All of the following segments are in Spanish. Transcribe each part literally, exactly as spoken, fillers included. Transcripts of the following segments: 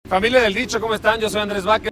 Familia del Dicho, ¿cómo están? Yo soy Andrés Vaca.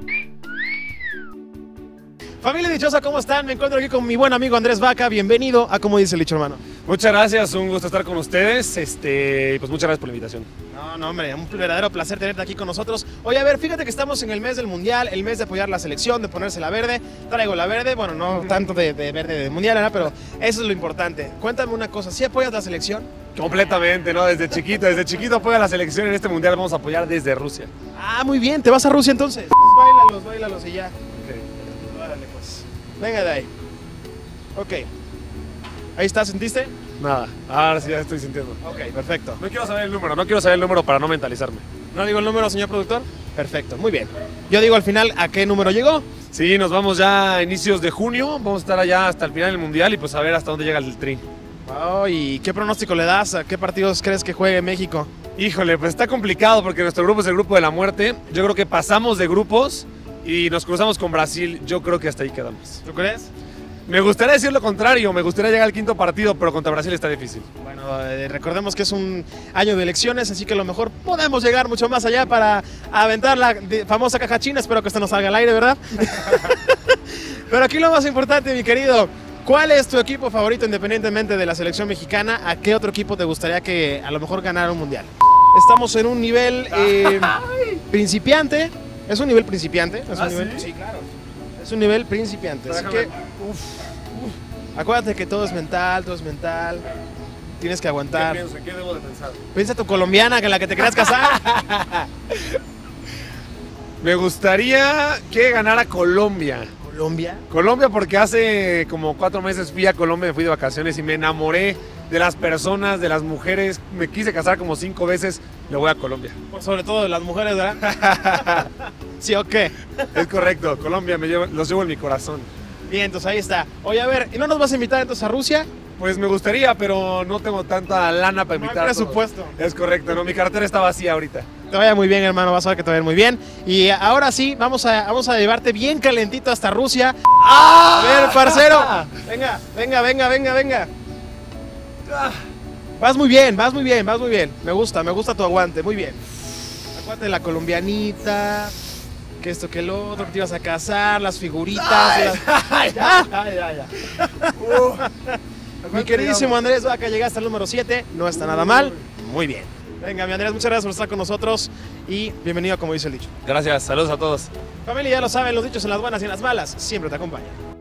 Familia dichosa, ¿cómo están? Me encuentro aquí con mi buen amigo Andrés Vaca. Bienvenido a Como Dice el Dicho, hermano. Muchas gracias, un gusto estar con ustedes. Este, y pues muchas gracias por la invitación. No, no, hombre, un verdadero placer tenerte aquí con nosotros. Oye, a ver, fíjate que estamos en el mes del Mundial, el mes de apoyar la selección, de ponerse la verde. Traigo la verde, bueno, no tanto de, de verde de Mundial, ¿verdad? Pero eso es lo importante. Cuéntame una cosa, ¿sí apoyas la selección? Completamente, ¿no? Desde chiquito, desde chiquito apoya la selección en este Mundial. Vamos a apoyar desde Rusia. Ah, muy bien, ¿te vas a Rusia entonces? Pues báilalos, báilalos y ya. Ok. Órale, pues. Venga de ahí. Ok. Ahí está, ¿sentiste? Nada, ahora sí ya estoy sintiendo. Ok, perfecto. No quiero saber el número, no quiero saber el número para no mentalizarme. ¿No digo el número, señor productor? Perfecto, muy bien. Yo digo al final a qué número llegó. Sí, nos vamos ya a inicios de junio. Vamos a estar allá hasta el final del Mundial y pues a ver hasta dónde llega el Tri. Oh, ¿y qué pronóstico le das? ¿A qué partidos crees que juegue México? Híjole, pues está complicado porque nuestro grupo es el grupo de la muerte. Yo creo que pasamos de grupos y nos cruzamos con Brasil. Yo creo que hasta ahí quedamos. ¿Tú crees? Me gustaría decir lo contrario, me gustaría llegar al quinto partido, pero contra Brasil está difícil. Bueno, eh, recordemos que es un año de elecciones, así que a lo mejor podemos llegar mucho más allá para aventar la de- famosa caja china. Espero que esto no salga al aire, ¿verdad? Pero aquí lo más importante, mi querido, ¿cuál es tu equipo favorito independientemente de la selección mexicana? ¿A qué otro equipo te gustaría que a lo mejor ganara un mundial? Estamos en un nivel eh, principiante. ¿Es un nivel principiante? ¿Es un ¿Ah, nivel? sí? Sí, claro. Es un nivel principiante. Así Déjame. que, uf, uf. Acuérdate que todo es mental, todo es mental. Tienes que ¿Qué aguantar. pienso? ¿Qué debo de pensar? Piensa tu colombiana con la que te querías casar. Me gustaría que ganara Colombia. Colombia. Colombia porque hace como cuatro meses fui a Colombia, me fui de vacaciones y me enamoré de las personas, de las mujeres. Me quise casar como cinco veces, le voy a Colombia. Por sobre todo de las mujeres, ¿verdad? ¿Sí o qué? Es correcto, Colombia me lleva- los llevo en mi corazón. Bien, entonces ahí está. Oye, a ver, ¿y no nos vas a invitar entonces a Rusia? Pues me gustaría, pero no tengo tanta lana para No hay invitar. a todos. presupuesto. Es correcto, no, mi cartera está vacía ahorita. Te vaya muy bien, hermano, vas a ver que te va a ir muy bien. Y ahora sí, vamos a, vamos a llevarte bien calentito hasta Rusia. A ver, parcero. Venga, venga, venga, venga, venga. Vas muy bien, vas muy bien, vas muy bien. Me gusta, me gusta tu aguante, muy bien. Acuérdate de la colombianita, que esto, que lo otro, que te ibas a casar, las figuritas. las- Ay, Ah, ay, ay, ay. Mi queridísimo Andrés Vaca, llegaste al número siete, no está nada mal. Muy bien. Venga, mi Andrés, muchas gracias por estar con nosotros y bienvenido a Como Dice el Dicho. Gracias, saludos a todos. Familia, ya lo saben, los dichos en las buenas y en las malas siempre te acompañan.